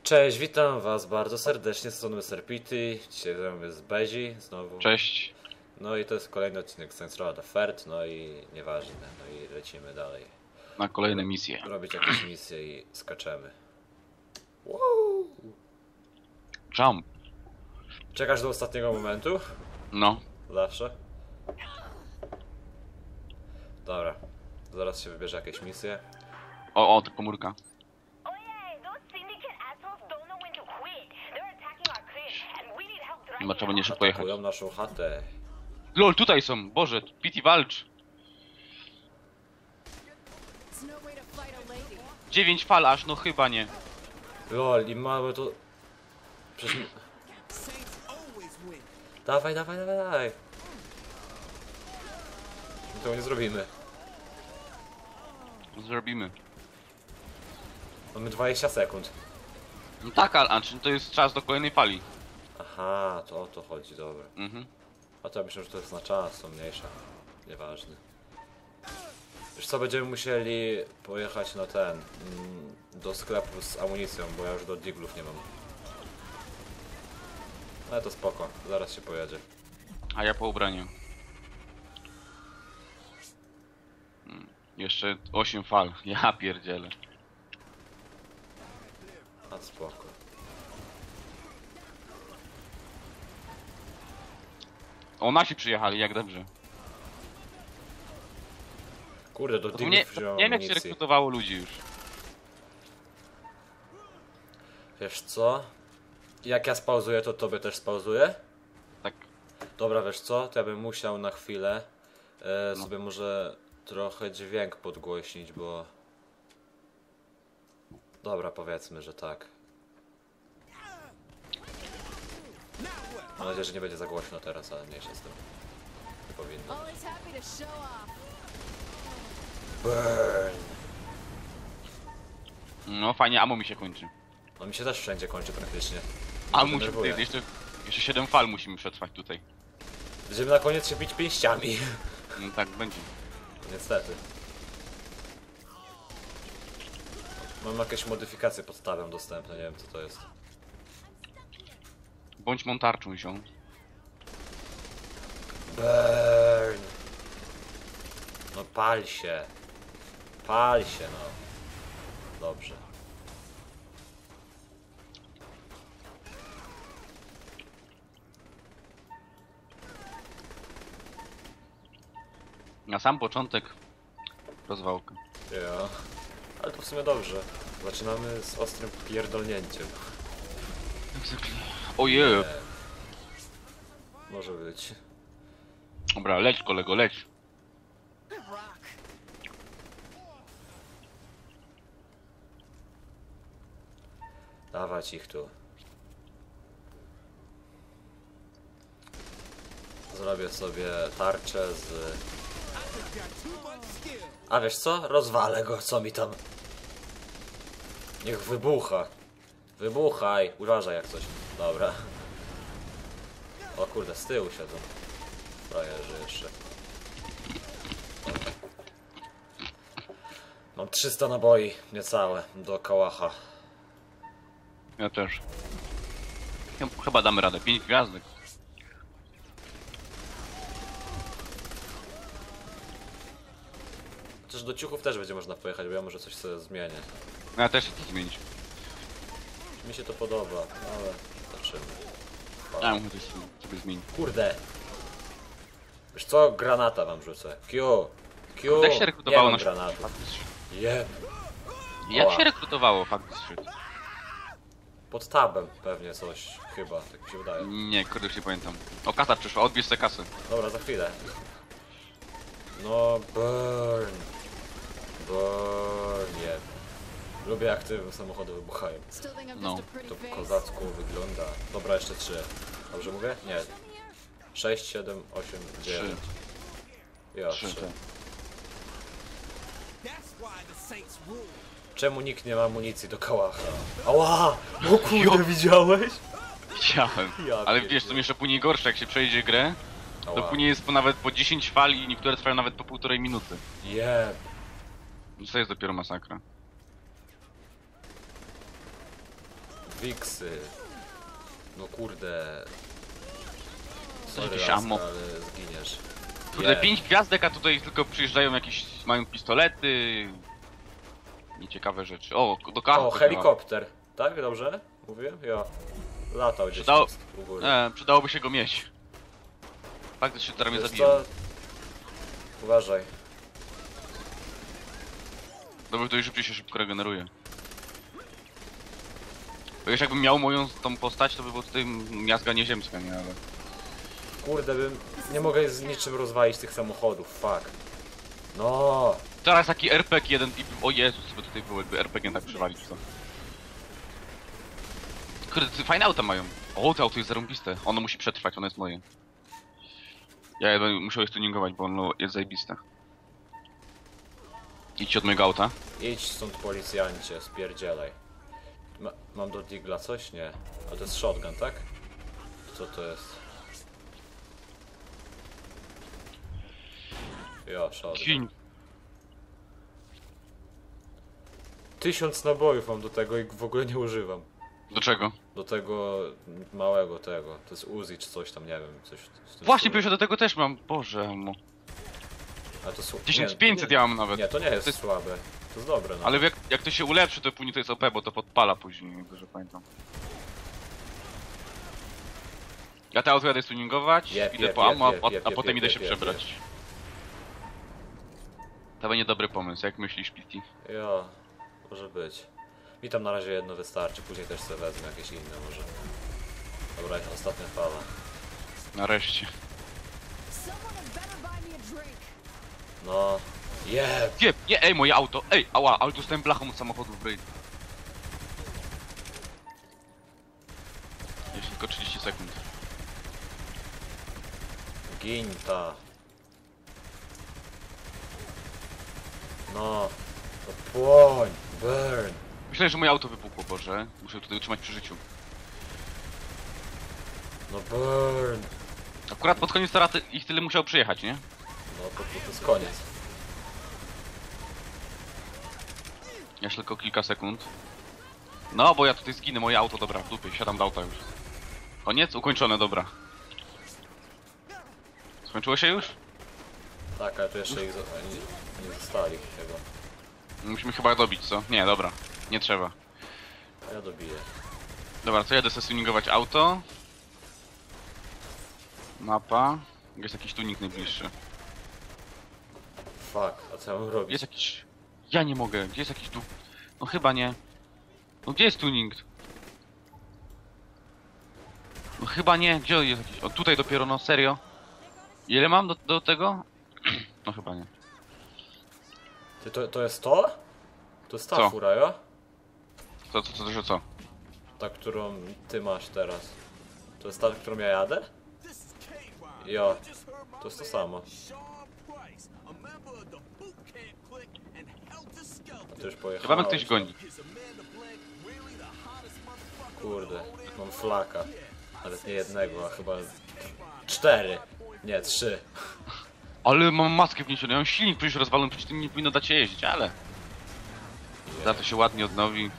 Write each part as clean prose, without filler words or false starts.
Cześć, witam was bardzo serdecznie, z strony Serpity. Dzisiaj ze mną jest Bezi znowu. Cześć. No i to jest kolejny odcinek Saints Row the Third, no i nieważne, no i lecimy dalej. Na kolejne misje. Robić jakieś misje i skaczemy. Wow. Jump. Czekasz do ostatniego momentu? No. Zawsze? Dobra, zaraz się wybierze jakieś misje. O, to komórka. Chyba trzeba nie szybko jechać. Atakują naszą chatę. LOL, tutaj są! Boże, Pity walcz! 9 fal aż, no chyba nie. Lol, i małe to... Przecież... Dawaj, dawaj, dawaj, dawaj. My tego nie zrobimy. Zrobimy. Mamy 20 sekund. No tak, ale to jest czas do kolejnej fali. Aha, to o to chodzi, dobra. Mhm. A to ja myślę, że to jest na czas, są mniejsza. Nieważne. Wiesz co, będziemy musieli pojechać na ten... do sklepu z amunicją, bo ja już do diglów nie mam. Ale to spoko, zaraz się pojedzie. A ja po ubraniu. Jeszcze 8 fal. Ja pierdzielę. A spoko. O, nasi przyjechali, jak dobrze. Kurde, do Nie, diglów wziąłem nie wiem jak się amunicję. rekrutowało ludzi już. Wiesz co? Jak ja spauzuję, to tobie też spauzuję? Tak. Dobra, wiesz co? To ja bym musiał na chwilę sobie może trochę dźwięk podgłośnić, bo... Dobra, powiedzmy, że tak. Mam nadzieję, że nie będzie za głośno teraz, ale mniejsza z tym. Nie powinno. Burn! No fajnie, ammo mi się kończy. No mi się też wszędzie kończy praktycznie. A Mnie musimy denerwuje. jeszcze 7 fal musimy przetrwać tutaj. Będziemy na koniec się bić pięściami. No tak będzie. Niestety. Mam jakieś modyfikacje pod tabem dostępne, nie wiem co to jest. Bądź montarczą się. Burn! No pal się. Pal się, no. Dobrze. Na sam początek rozwałka. Ja. Ale to w sumie dobrze. Zaczynamy z ostrym pierdolnięciem. Ojej. Nie. Może być. Dobra, leć kolego, leć. Dawać ich tu. Zrobię sobie tarczę z... A wiesz co? Rozwalę go, co mi tam... Niech wybucha. Wybuchaj. Uważaj jak coś. Dobra. O kurde, z tyłu siedzą. Frajerzy jeszcze. Mam 300 naboi, niecałe, do kałacha. Ja też. Chyba damy radę, 5 gwiazdek. Chociaż do ciuchów też będzie można pojechać, bo ja może coś sobie zmienię. Ja też chcę to zmienić. Mi się to podoba, ale zobaczymy. Ja muszę coś sobie zmienić. Kurde! Wiesz co? Granata wam rzucę. Q! Jak się rekrutowało nie na mam granatu. Jeb. Jak się rekrutowało fakt shit? Pod tabem pewnie coś, chyba, tak mi się wydaje. Nie, kurde już nie pamiętam. O, kasa przyszła, odbierz tę kasę. Dobra, za chwilę. No, burn. Burn, jeb. Lubię jak te samochody wybuchają. No, To kozacko wygląda. Dobra, jeszcze 3. Dobrze mówię? Nie. 6, 7, 8, 9. Ja, 3. 3. Czemu nikt nie ma amunicji do kałacha? Ała! O kurde, widziałeś? Chciałem. Ja Ale wiesz, pierdzielę. to jeszcze później gorsze, jak się przejdzie grę, to Ała. później jest nawet po 10 fal i niektóre trwają nawet po 1,5 minuty. Jeb. To jest dopiero masakra. Wiksy. No kurde. Sorry, jakieś laska, ammo. ale zginiesz. Kurde, Nie. 5 gwiazdek, a tutaj tylko przyjeżdżają jakieś, mają pistolety. Nieciekawe rzeczy. O, do kawy. O, helikopter. Tak? Dobrze? Mówiłem? Ja. Latał gdzieś Przydał- u góry. Przydałoby się go mieć. Fakt, że się teraz mnie Wiesz zabiję. co? Uważaj. Dobra, to już szybciej się szybko regeneruje. Bo już jakbym miał moją tą postać, to by było tutaj miazga nieziemska, nie? Ale... Kurde, nie mogę z niczym rozwalić tych samochodów, fuck. No. Teraz taki RPG jeden i... O Jezus, co by tutaj było, jakby RPG tak przywalić, co? Kurde, fajne auta mają. O, to auto jest zarąbiste. Ono musi przetrwać, ono jest moje. Ja muszę je tuningować, bo ono jest zajebiste. Idźcie od mojego auta. Idź stąd, policjancie, spierdzielaj. Mam do digla coś? Nie. A to jest shotgun, tak? Co to jest? Jo, shotgun. Kiń. 1000 nabojów mam do tego i w ogóle nie używam. Do czego? Do tego małego tego. To jest Uzi czy coś tam, nie wiem. Coś w tym Właśnie, stylu. pierwsze do tego też mam. Boże, no. A to 1500 ja mam nawet. Nie, to nie jest To jest- słabe. To jest dobre, no. Ale jak to się ulepszy, to później to jest OP, bo to podpala później, jak dobrze pamiętam. Ja te auto jadę stuningować, Jep, idę jep, po ammo, jep, jep, a jep, potem jep, idę się jep, jep, przebrać. To będzie dobry pomysł, jak myślisz, Pity? Ja, może być. Mi tam na razie jedno wystarczy, później też sobie wezmę jakieś inne może. Dobra, ostatnia fala. Nareszcie. Someone had better buy me a drink. No. Jeb! Nie, ej, moje auto, ej, ała, ale dostałem blachą od samochodu w ryj. Jeszcze tylko 30 sekund. Gin ta. No. No płoń! Burn! Myślę, że moje auto wybuchło, Boże. Muszę tutaj utrzymać przy życiu. No burn! Akurat pod koniec teraz ich tyle musiał przyjechać, nie? No to jest koniec. Jeszcze tylko kilka sekund. No, bo ja tutaj zginę, moje auto, dobra, w dupie, siadam do auta już. Koniec? Ukończone, dobra. Skończyło się już? Tak, ale tu jeszcze ich nie zostali chyba. Musimy chyba dobić, co? Nie, dobra, nie trzeba. A ja dobiję. Dobra, to jadę sobie tuningować auto. Mapa. Jest jakiś tuning najbliższy. Fuck, a co ja mam robić? Jest jakiś... Ja nie mogę, gdzie jest jakiś tu... No chyba nie. No gdzie jest tuning? No chyba nie, gdzie jest jakiś... O tutaj dopiero, no serio. Ile mam do tego? No chyba nie. Ty, to jest to? To jest ta Co? fura, ja? Że co? Ta, którą ty masz teraz. To jest ta, którą ja jadę? Jo, to jest to samo. A ty już pojechałeś. Chyba mnie ktoś goni. Kurde, mam flaka. Nawet nie jednego, a chyba 4. Nie, 3. Ale mam maskę wniesioną, ja mam silnik przecież rozwalony, przecież tym nie powinno dać się jeździć, ale... Za to się ładnie odnowi.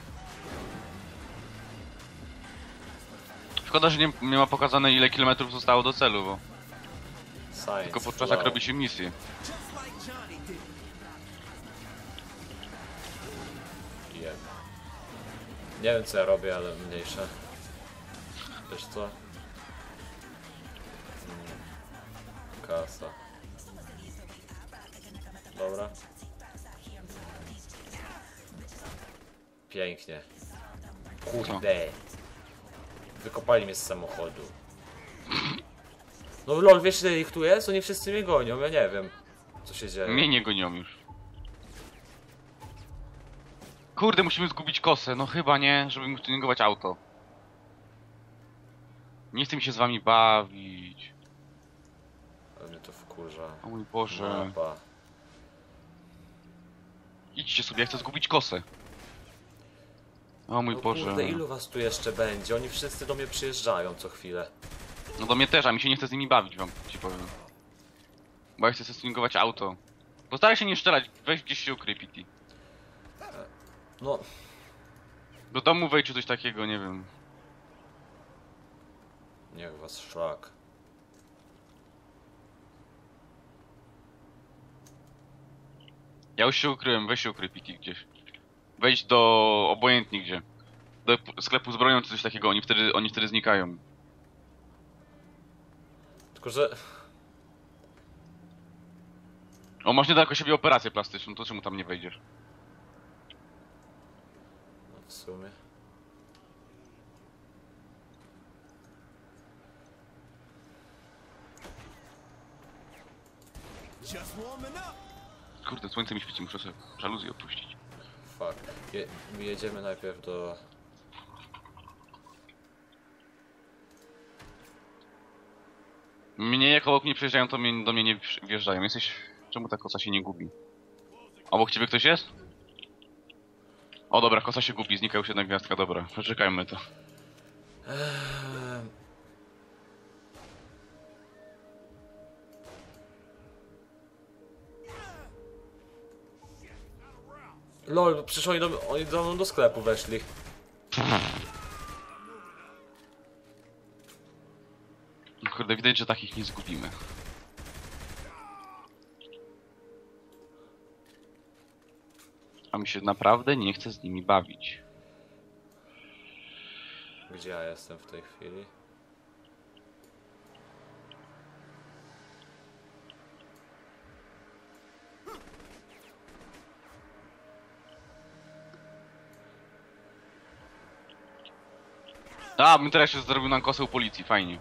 Szkoda, że nie ma pokazane ile kilometrów zostało do celu, bo Science. tylko podczas flow. jak robi się misję. Jeb. Nie wiem co ja robię, ale mniejsze. Wiesz co? Kasa. Dobra. Pięknie. Kurde. Wykopali mnie z samochodu. No lol, wiesz ile ich tu jest? Oni wszyscy mnie gonią, ja nie wiem. Co się dzieje. Mnie nie gonią już. Kurde, musimy zgubić kosę, no chyba nie, żeby móc tuningować auto. Nie chcę mi się z wami bawić. Ale mnie to wkurza. O mój Boże. Mapa. Idźcie sobie, ja chcę zgubić kosę. O mój No Boże. kurde, ilu was tu jeszcze będzie? Oni wszyscy do mnie przyjeżdżają co chwilę. No do mnie też, a mi się nie chce z nimi bawić, wam ci powiem. Bo ja chcę sobie tuningować auto. Postaraj się nie strzelać, weź gdzieś się ukryj, Pity. No. Do domu wejdź czy coś takiego, nie wiem. Niech was szlak. Ja już się ukryłem, weź się ukryj Piki gdzieś. Wejdź do... obojętnie gdzie. Do sklepu z bronią czy coś takiego, oni wtedy znikają. Tylko, że... O, masz niedaleko siebie operację plastyczną, to czemu tam nie wejdziesz? No w sumie... Just warming up. Kurde, słońce mi świeci, muszę sobie żaluzję opuścić. Fuck. Jedziemy najpierw do... Mnie jak obok mnie przejeżdżają, to do mnie nie wjeżdżają. Jesteś... Czemu ta kosa się nie gubi? Obok ciebie ktoś jest? O dobra, kosa się gubi, znika już jedna gwiazdka, dobra. Przeczekajmy to. LOL, przecież oni do mną do sklepu weszli. Kurde, widać, że takich nie zgubimy. A mi się naprawdę nie chce z nimi bawić. Gdzie ja jestem w tej chwili? A, bym teraz się zrobił nam kosę u policji, fajnie.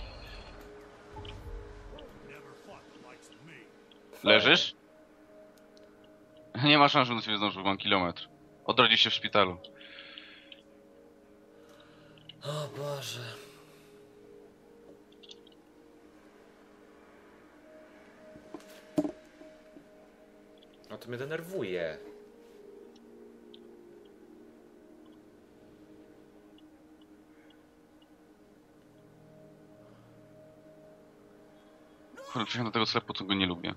Leżysz? Nie ma szans, żebym do ciebie zdążył, mam kilometr. Odrodzisz się w szpitalu. O Boże. No to mnie denerwuje. Kurde, przyjechałem do tego sklepu, co go nie lubię.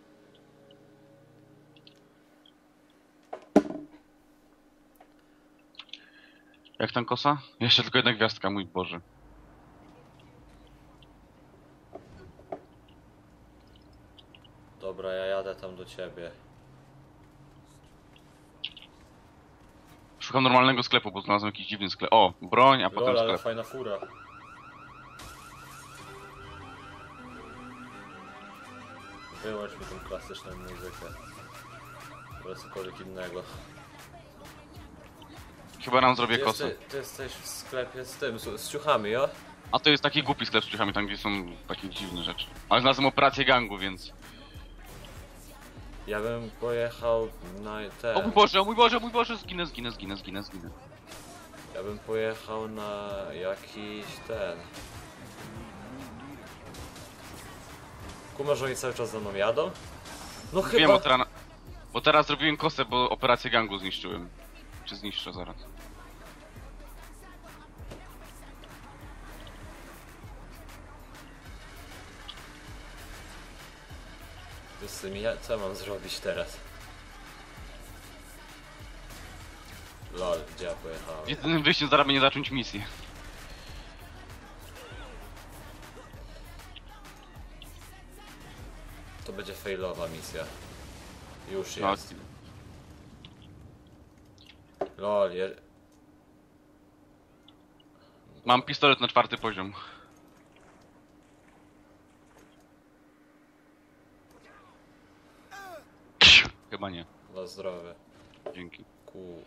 Jak tam kosa? Jeszcze tylko jedna gwiazdka, mój Boże. Dobra, ja jadę tam do ciebie. Szukam normalnego sklepu, bo znalazłem jakiś dziwny sklep. O, broń, a potem LOL, ale sklep. fajna fura. Wyłącz mi tą klasyczną muzykę. Albo cokolwiek innego. Chyba nam zrobię kosę. Ty jesteś w sklepie z tym, z ciuchami, jo? A to jest taki głupi sklep z ciuchami, tam gdzie są takie dziwne rzeczy. Ale znalazłem operację gangu, więc... Ja bym pojechał na ten... O mój Boże, o mój Boże, o mój Boże, zginę. Ja bym pojechał na jakiś ten... Kumasz, że oni cały czas za mną jadą? No chyba... Wiem, bo teraz zrobiłem kosę, bo operację gangu zniszczyłem. Czy zniszczę zaraz. Z tymi, co mam zrobić teraz? LOL, gdzie ja pojechałem? Jedynym wyjściem zaraz będzie zacząć misję. To będzie failowa misja. Już No, jest. LOL, mam pistolet na 4. poziom. Chyba nie. na zdrowie. Dzięki. Ku...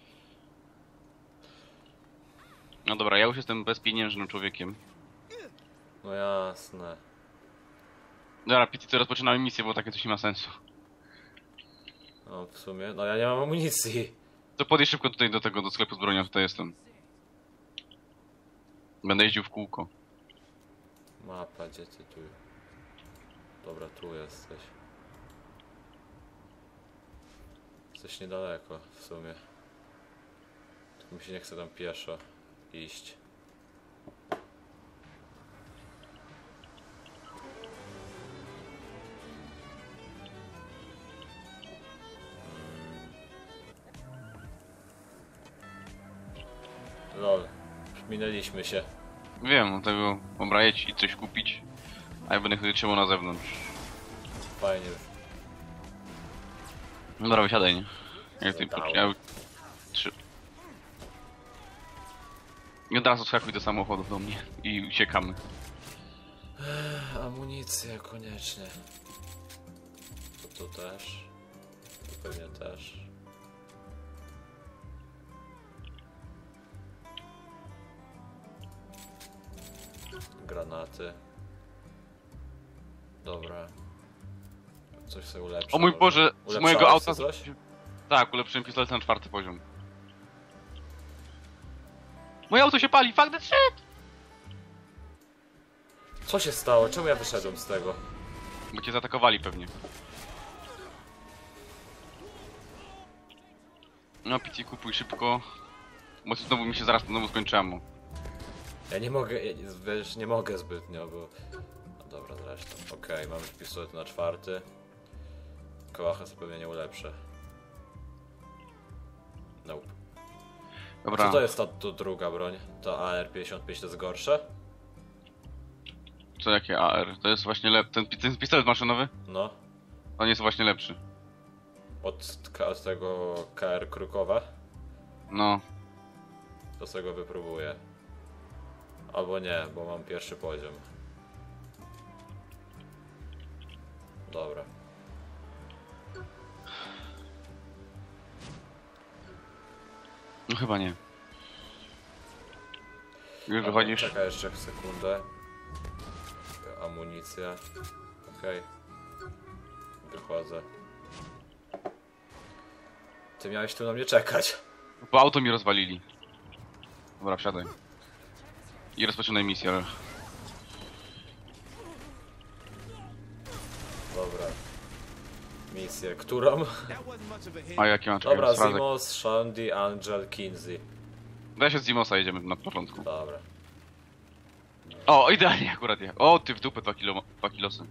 No dobra, ja już jestem bezpieniężnym człowiekiem. No jasne. Dobra, Pity, to rozpoczynamy misję, bo takie coś nie ma sensu. No w sumie, no ja nie mam amunicji. To podjedź szybko tutaj do sklepu z bronią, tutaj jestem. Będę jeździł w kółko. Mapa, gdzie ty tu? Dobra, tu jesteś. Jesteś niedaleko w sumie. Tylko mi się nie chce tam pieszo iść. Minęliśmy się. Wiem, dlatego dobra, jedź i coś kupić. A ja będę chwilę trzymał na zewnątrz. Fajnie. No dobra, wysiadaj, nie? Ja tutaj Zadałem. ja... Trzy... I od razu skakuj do samochodów do mnie i uciekamy. Amunicja koniecznie. To tu też. Tu pewnie też. Granaty. Dobra. Coś sobie ulepszę. O mój może. Boże, z Ulepszałeś mojego auta... coś? Tak, ulepszyłem pistolet na 4. poziom. Moje auto się pali, fuck that shit! Co się stało? Czemu ja wyszedłem z tego? Bo cię zaatakowali pewnie. No, pici, kupuj szybko. Bo znowu mi się zaraz znowu skończy ammo. Ja nie mogę, wiesz, nie mogę zbytnio, bo... No dobra, zresztą. Okej, mamy pistolet na 4. Kołacha sobie pewnie nie ulepszę. Nope. Dobra. Co to jest ta tu druga broń? To AR-55 to jest gorsze? Co, jakie AR? To jest właśnie ten pistolet maszynowy? No. On jest właśnie lepszy. Od tego KR Krukowa? No. To sobie go wypróbuję. Albo nie, bo mam pierwszy poziom. Dobra. No chyba nie. Już wychodzisz? Czekaj jeszcze sekundę. Amunicja. Okej. Wychodzę. Ty miałeś tu na mnie czekać. Bo auto mi rozwalili. Dobra, wsiadaj. I rozpoczynaj misję. Dobra. Misję, którą? That wasn't much of a hit. A jakie mam czekać? Dobra, Sprawdzę. Zimos, Shandy, Angel, Kinsey. Daj się z Zimosa, jedziemy na początku. Dobra. O, idealnie akurat ja. O, ty w dupę 2 kilosy.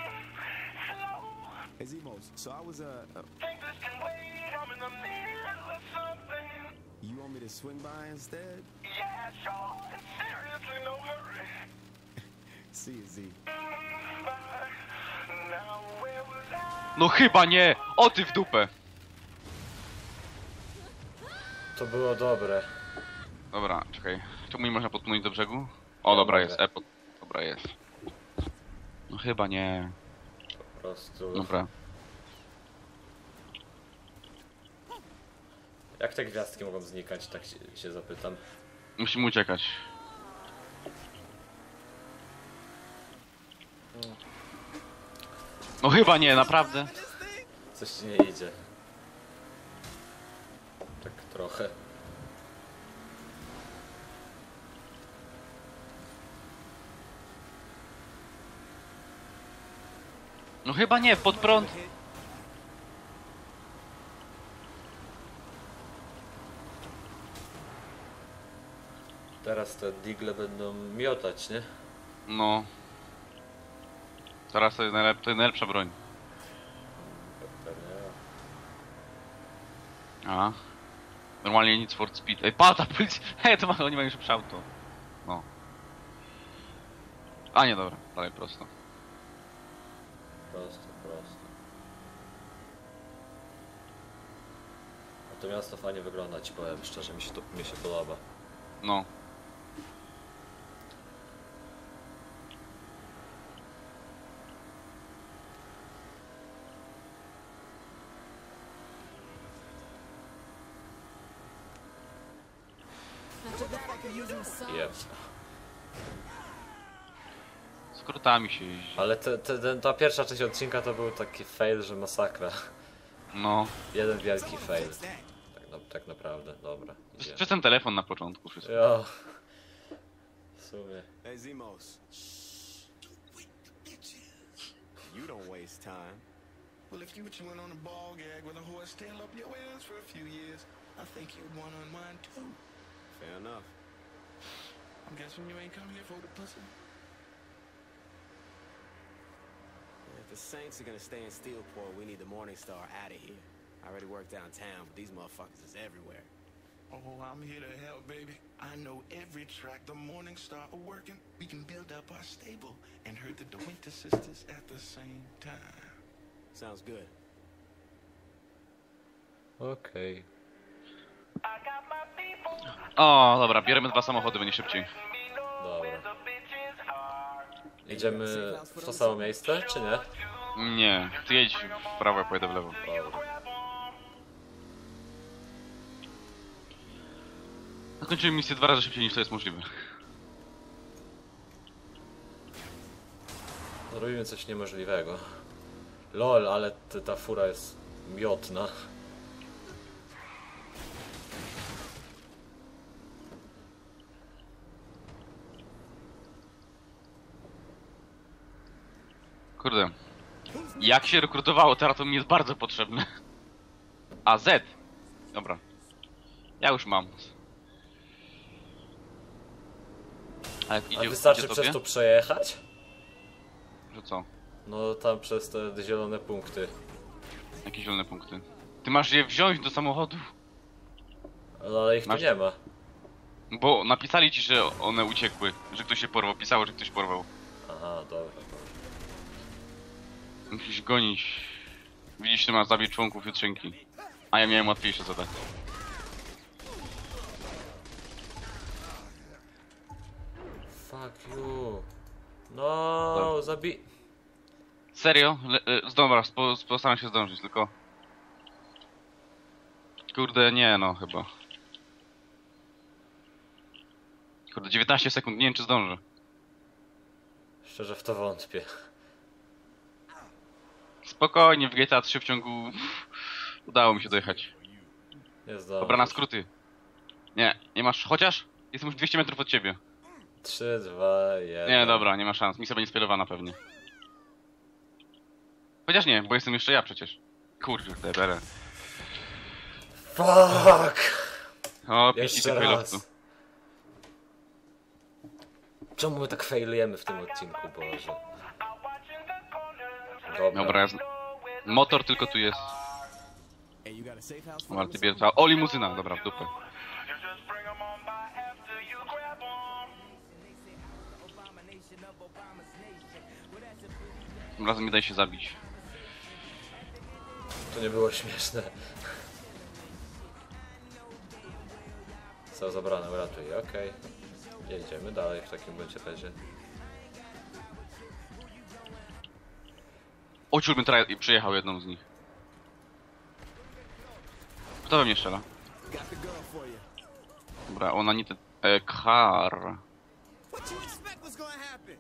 Hey, Zemos, so I was, you want me to swing by instead? Yeah, sure. Seriously, no hurry. See you, Z. Now where was I? No chyba nie! O, ty w dupę! To było dobre. Dobra, czekaj. Czemu nie można podpłynąć do brzegu? O, Ja dobra, mogę. jest. Dobra, jest. No chyba nie. Po prostu. Dobra. Jak te gwiazdki mogą znikać, tak się zapytam. Musimy uciekać. No chyba nie, naprawdę. Coś ci nie idzie. Tak trochę. No chyba nie, pod prąd. Teraz te digle będą miotać, nie? No. Teraz to jest najlepsza broń. Pewnie. A. Normalnie nic for speed. Ej, pata, hej, to oni mają szybsze auto. No. A nie, dobra, dalej prosto. Prosto, prosto. A to miasto fajnie wygląda, ci powiem szczerze, mi się podoba. No. After that, I could use a massage. Jeb. Skrótami się jeździ. Ale ta pierwsza część odcinka to był taki fail, że masakra. No. Jeden wielki fail. Tak naprawdę, dobra. Idzie. Przez ten telefon na początku wszystko. Jo. W sumie. Hey, Zemos. You don't waste time. Well, if you went on a ball gag with a horse tail up your ass for a few years, I think you'd want to unwind too. Fair enough. I'm guessing you ain't come here for the pussy. If the Saints are gonna stay in Steelport, we need the Morning Star out of here. I already work downtown, but these motherfuckers is everywhere. Oh, I'm here to help, baby. I know every track the morning star are working. We can build up our stable and hurt the Winter Sisters at the same time. Sounds good. Okej. O, dobra, bierzemy 2 samochody, będzie szybciej. Dobra. Idziemy w to samo miejsce, czy nie? Nie, ty jedź w prawo, ja pojedę w lewo. Dobra. Zakończymy misję 2 razy szybciej niż to jest możliwe. Robimy coś niemożliwego. Lol, ale ta fura jest miotna. Kurde. Jak się rekrutowało, teraz to mi jest bardzo potrzebne. A Z. Dobra. Ja już mam. Ale A idzie, wystarczy idzie przez tobie? to przejechać? Że co? No tam przez te zielone punkty. Jakie zielone punkty? Ty masz je wziąć do samochodu? No ale ich tu Masz- nie ma. Bo napisali ci, że one uciekły. Że ktoś się porwał. Pisało, że ktoś porwał. Aha, dobra. Musisz gonić. Widzisz, że masz zabić członków jutrzenki. A ja miałem łatwiejsze zadanie. Fuck you. No, Serio? Dobra, postaram się zdążyć, tylko... Kurde, nie no, chyba. Kurde, 19 sekund, nie wiem czy zdążę. Szczerze w to wątpię. Spokojnie, w GTA 3 w ciągu... Udało mi się dojechać. Nie zdążę. Dobra, na skróty. Nie, nie masz... Chociaż? Jestem już 200 metrów od ciebie. 3, 2, 1. Nie, dobra, nie ma szans. Misja będzie spoilowana pewnie. Chociaż nie, bo jestem jeszcze ja przecież. Kurde, bere. Fuck! O, piści Jeszcze tych failowców. raz. Czemu my tak failujemy w tym odcinku, Boże? Dobra. Dobra, motor tylko tu jest. Hey, you got a safe house O, for ale us? ty bierz... O, limuzyna, dobra, w dupę. Tym razem nie daj się zabić. To nie było śmieszne. Co zabrane, uratuj, okej. Jedziemy dalej w takim bądź razie. O, ciur bym przejechał jedną z nich. Kto we mnie strzela? Got the girl for you. Dobra, ona nie te... Kar. What you expect was gonna happen?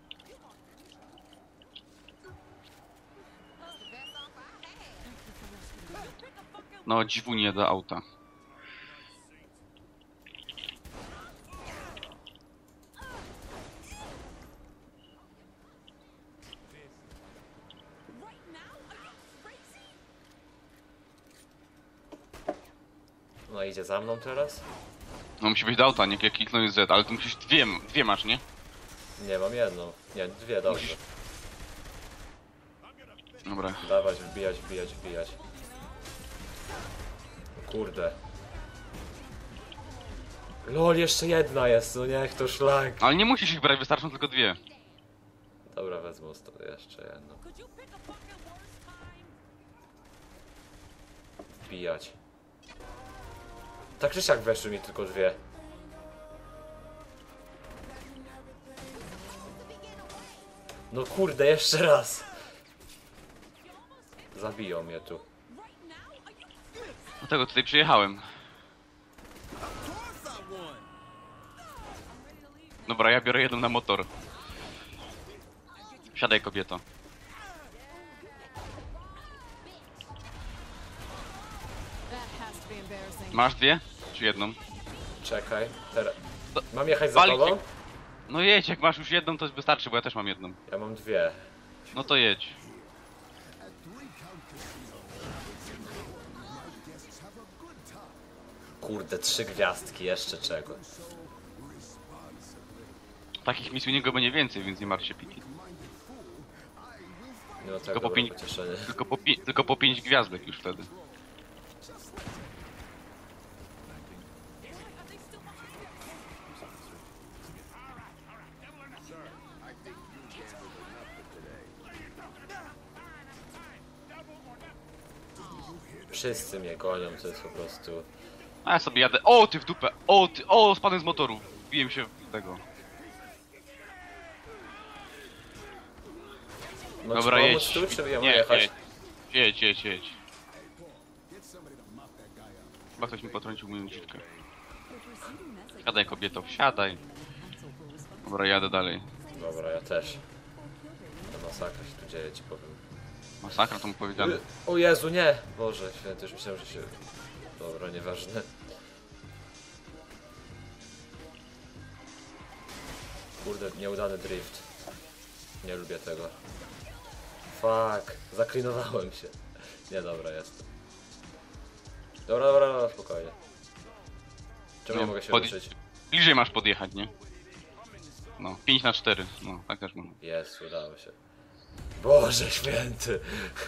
No, dziwu nie do auta. No idzie za mną teraz? No musi być do auta, nie kliknąć Z, ale ty musisz dwie masz, nie? Nie, mam jedną. Nie, dwie, dobrze. Dobra. Dawać, wbijać, wbijać, wbijać. O kurde. Lol, jeszcze jedna jest, no niech to szlak. Ale nie musisz ich brać, wystarczą tylko dwie. Dobra, wezmę jeszcze jedną. Wbijać. Tak czy siak weszły mi tylko dwie. No kurde, jeszcze raz. Zabiją mnie tu. Dlatego tutaj przyjechałem. Dobra, ja biorę jedną na motor. Siadaj, kobieto. That has to be embarrassing. Masz dwie? Czy jedną? Czekaj, teraz. To- Mam jechać za Walić tobą? się. No jedź, jak masz już jedną, to wystarczy, bo ja też mam jedną. Ja mam dwie. No to jedź. Kurde, 3 gwiazdki, jeszcze czego. Takich misji u niego będzie więcej, więc nie martw się, Piki. No Tylko tego po było pięć- pocieszenie. Tylko po 5 gwiazdek już wtedy. Wszyscy mnie gonią, to jest po prostu... A ja sobie jadę. O, ty w dupę! O, ty! O, spadłem z motoru! Wbiłem się w tego. No, Dobra, czy jedź. pomóc tu, czy ja mam Nie, jechać? jedź. Chyba ktoś mi potrącił moją dziwkę. Siadaj, kobieto, wsiadaj. Dobra, jadę dalej. Dobra, ja też. To masakra się tu dzieje, ci powiem. Masakra, to mu powiedziane. O Jezu, nie! Boże, święty, już myślałem, że się... Dobra, nieważne. Kurde, nieudany drift. Nie lubię tego. Fuck, zaklinowałem się. Nie, dobra, jestem. Dobra, spokojnie. Czemu nie mogę się ruszyć? Bliżej masz podjechać, nie? No, 5/4. No, tak też można. Jest, udało się. Boże święty!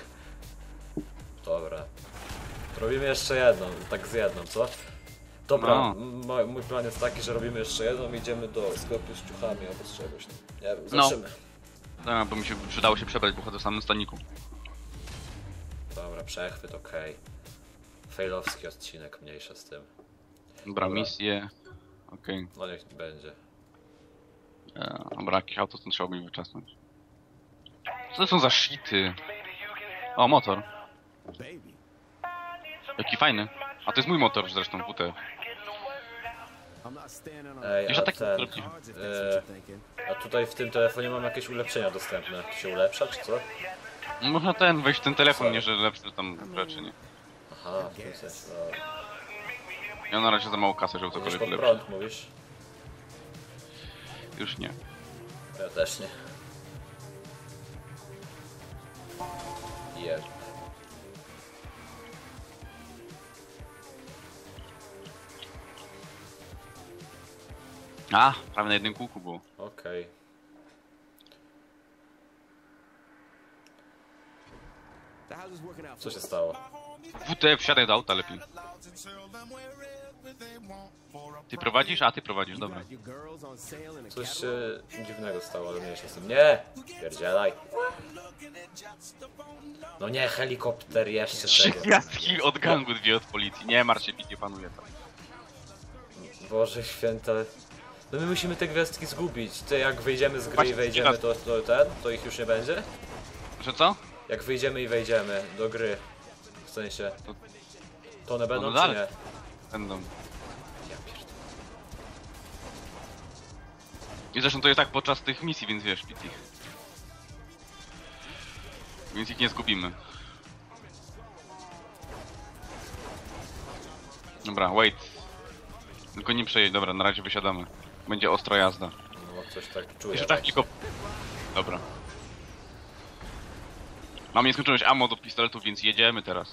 Dobra. Robimy jeszcze jedną, tak z jedną, co? Dobra, No. mój plan jest taki, że robimy jeszcze jedną i idziemy do sklepu z ciuchami albo z czegoś. Nie wiem, No. zobaczymy. No, bo mi się przydało się przebrać, bo chodzę w samym staniku. Dobra, przechwyt, okej. Failowski odcinek, mniejsza z tym. Dobra, Dobra. misje. Okej. No niech będzie. Dobra, jakieś auto stąd trzeba mi wyczasnąć. Co to są za shity? O, motor. Baby. Jaki fajny. A to jest mój motor zresztą, WTF. I'm not standing on Ej, Jeszcze a tak ten... cards if that's what you're thinking. A tutaj w tym telefonie mam jakieś ulepszenia dostępne. To się ulepsza, czy co? Można wejść w ten telefon, nie, że lepsze tam rzeczy, nie? Aha, w tym sensie, dobra. Ja na razie za mało kasy, żeby Idziesz cokolwiek pod ulepszyć. prąd, mówisz? Już nie. Ja też nie. Jeb. A, prawie na jednym kółku było. Okej. So how's this working out Co for się us? stało? WTF, wsiadaj do auta lepiej. Ty prowadzisz? A, ty prowadzisz, You dobra. got your girls on sale in a Coś catalog? się dziwnego stało, ale mniejsza z tym. Nie! Pierdzielaj. No nie, helikopter jeszcze 3 tego. gwiazdki od gangu, 2 od policji. Nie martw się, nie panuje to. Boże święte. No my musimy te gwiazdki zgubić. Ty jak wyjdziemy z gry i Właśnie, wejdziemy, to ich już nie będzie? Że co? Jak wyjdziemy i wejdziemy do gry. W sensie. To one będą no czy dalej. nie? Będą. Ja pierdolę. I zresztą to jest tak podczas tych misji, więc wiesz, PT. Więc ich nie zgubimy. Dobra, wait. Tylko nie przejedź, dobra, na razie wysiadamy. Będzie ostra jazda. No coś tak czuję. Jeszcze tak tylko... Dobra. Mam nieskończoność ammo do pistoletów, więc jedziemy teraz.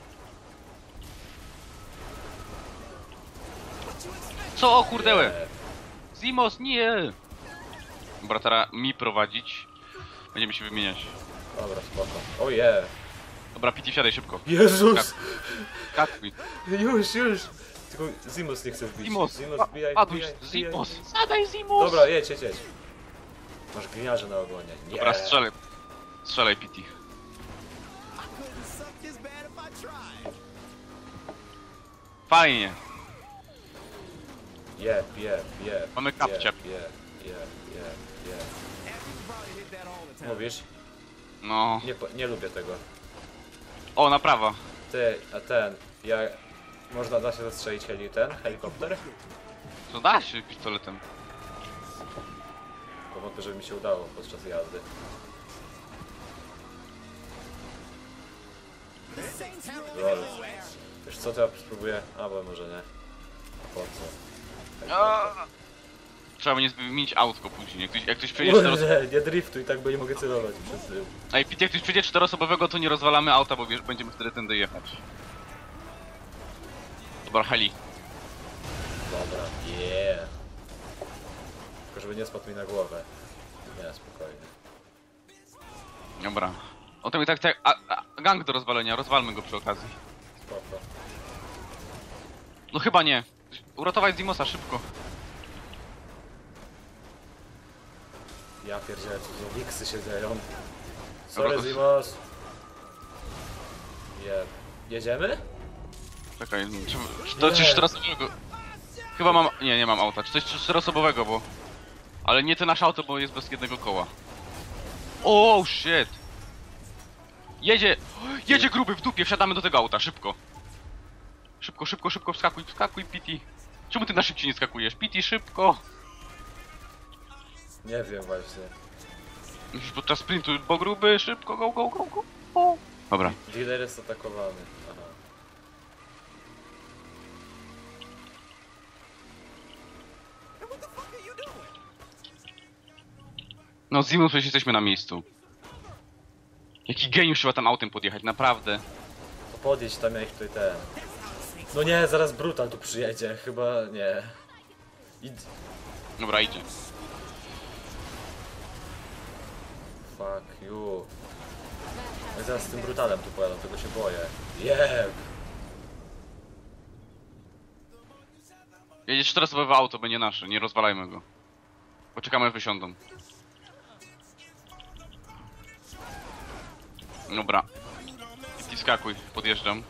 Co? O kurdełę! Zimos, nie! Dobra, teraz mi prowadzić. Będziemy się wymieniać. Dobra, spoko. Oje. Dobra, Pity, wsiadaj szybko. Jezus! Kakuj. Już! Tylko Zimos nie chce wbić. Zimos, wbijaj, padłeś. wbijaj. Zimos, zadaj Zimos! Dobra, jedź. Masz gliniarze na ogonie. Nie. Dobra, strzelaj. Strzelaj, Pity. I couldn't suck this bad if I tried. Fajnie. Jeb. Mamy kapcia. Jeb. And you probably hit that all the time. Mówisz? No. Nie lubię tego. O, naprawa. Ty, a ten, da się zastrzelić helikopter? To da się pistoletem. Bo wątpię, żeby mi się udało podczas jazdy. Lol. Wiesz co, to ja spróbuję, albo może nie. Po co? Trzeba będzie wymienić autko później. Jak ktoś przyjedzie Kurde, nie driftuj, tak bo nie mogę celować przez tył. Ej, Pity, jak ktoś przyjdzie 4-osobowego, to nie rozwalamy auta, bo wiesz, będziemy wtedy tędy jechać. Dobra, heli. Dobra, yeah. Tylko żeby nie spadł mi na głowę. Nie, spokojnie. Dobra. O to mi tak, gang do rozwalenia, rozwalmy go przy okazji. Spoko. No chyba nie. Uratować Zimosa, szybko. Ja pierdzielę, tu Wiksy się dzieją. Sorry, Dobra, Zimos. Jeb. Jedziemy? Czekaj, to coś czteroosobowego. Chyba mam... nie mam auta. Czy coś czteroosobowego, bo... Ale nie to nasze auto, bo jest bez jednego koła. Oh shit! Jedzie gruby w dupie, wsiadamy do tego auta, szybko. Szybko, wskakuj, Pity. Czemu ty na szybciej nie skakujesz? Pity, szybko! Nie wiem właśnie. Musisz podczas sprintu, bo gruby, szybko, go. O. Dobra. Dealer jest atakowany. Aha. No z Zimą przecież jesteśmy na miejscu. Jaki geniusz trzeba tam autem podjechać, naprawdę. To podjedź tam jak tutaj ten. No nie, zaraz Brutal tu przyjedzie, chyba nie. Dobra, idzie. Fuck you. No i zaraz z tym Brutalem tu pojadą, tego się boję. Jeb! Jedzie czteroosobowe auto, będzie nasze, nie rozwalajmy go. Poczekamy aż wysiądą. Dobra. I skakuj, podjeżdżam.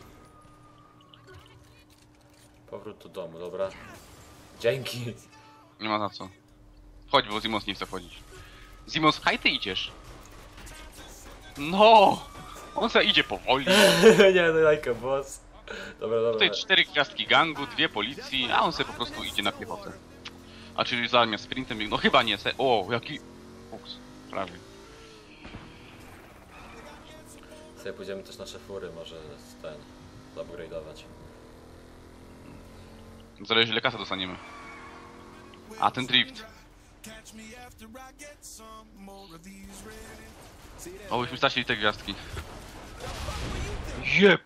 Powrót do domu, dobra. Dzięki. Nie ma za co. Chodź, bo Zimos nie chce chodzić. Zimos, haj ty idziesz. No! On se idzie powoli. Nie, no like a boss. Dobra. Tutaj 4 gwiazdki gangu, 2 policji, a on sobie po prostu idzie na piechotę. A czyli zamiast sprintem biegł... No chyba nie, o, jaki... Ups, prawie. Sobie pójdziemy też nasze fury, może ten... upgrade'ować. Zależy ile kasy dostaniemy. A ten drift. O, byśmy stracili te gwiazdki. Jep!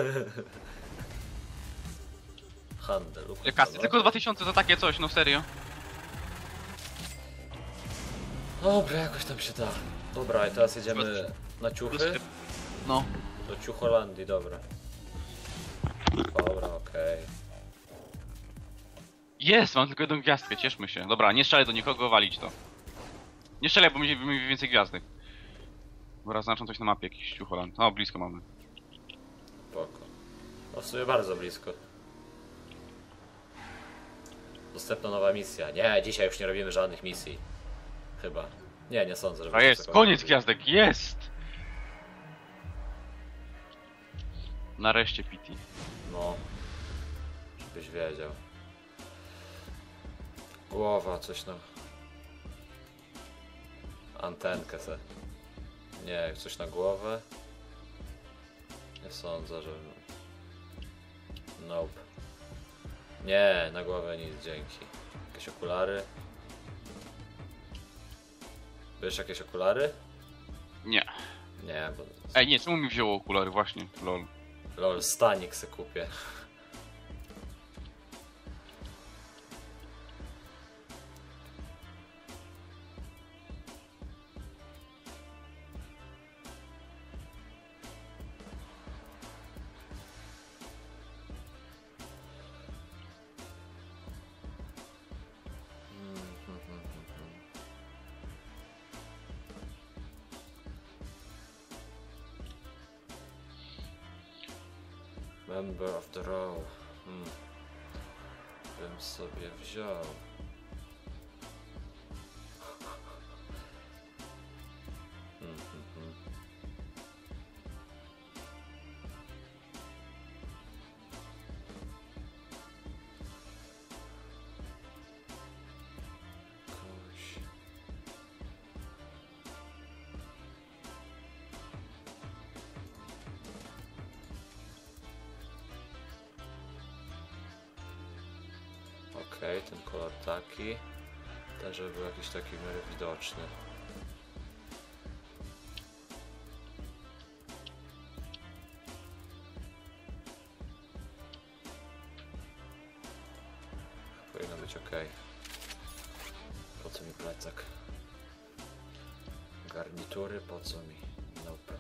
Handel. Ile kasy? Tylko 2000 za takie coś, no serio. Dobra, jakoś tam się da. Dobra, i teraz jedziemy na ciuchy. No. Do Ciucholandii, dobra. Dobra, okej. Jest, mam tylko jedną gwiazdkę, cieszmy się. Dobra, nie strzelaj do nikogo, walić to. Nie strzelaj, bo będzie więcej gwiazdek. Dobra, znaczą coś na mapie, jakiś Ciucholand. O, blisko mamy. Spoko. No w sumie bardzo blisko. Dostępna nowa misja. Nie, dzisiaj już nie robimy żadnych misji. Chyba. Nie sądzę, że... A jest, koniec gwiazdek, jest! Nareszcie, Pity. No. Żebyś wiedział. Głowa, coś na... Antenkę se. Nie, coś na głowę. Nie sądzę, że... Nope. Nie, na głowę nic, dzięki. Jakieś okulary? Wiesz jakieś okulary? Nie. Nie, bo... Ej, nie, czemu mi wzięło okulary? Właśnie, lol. Lol, stanik se kupię. Member of the row. Bym sobie wziął. Koś. Okej, ten kolor taki. Ten, żeby był jakiś taki w miarę widoczny. Powinno być okej. Po co mi plecak? Garnitury, po co mi? Nope.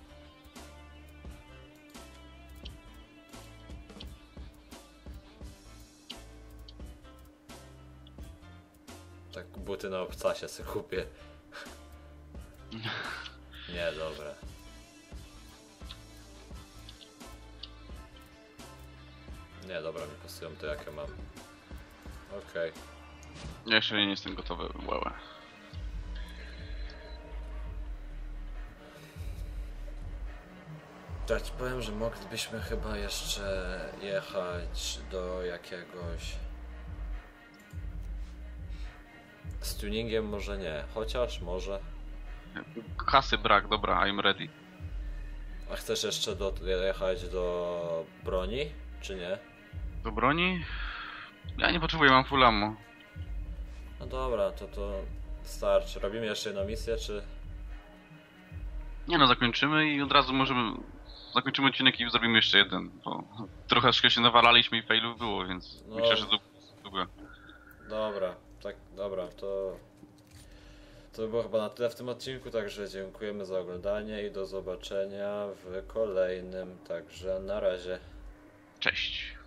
Tak, buty na obcasie sobie kupię. Nie, dobra. Nie, dobra, mi pasują te jakie mam. Okej. Ja jeszcze nie jestem gotowy, łełe. Tak ci powiem, że moglibyśmy chyba jeszcze jechać do jakiegoś... Z tuningiem może nie, chociaż może. Kasy brak, dobra, I'm ready. A chcesz jeszcze jechać do broni, czy nie? Do broni? Ja nie potrzebuję, mam full ammo. No dobra, to starczy. Robimy jeszcze jedną misję, czy... Nie no, zakończymy i od razu możemy... Zakończymy odcinek i zrobimy jeszcze jeden, bo trochę się nawalaliśmy i failów było, więc No. myślę, że długo. Dobra, tak, dobra, to by było chyba na tyle w tym odcinku, także dziękujemy za oglądanie i do zobaczenia w kolejnym, także na razie. Cześć.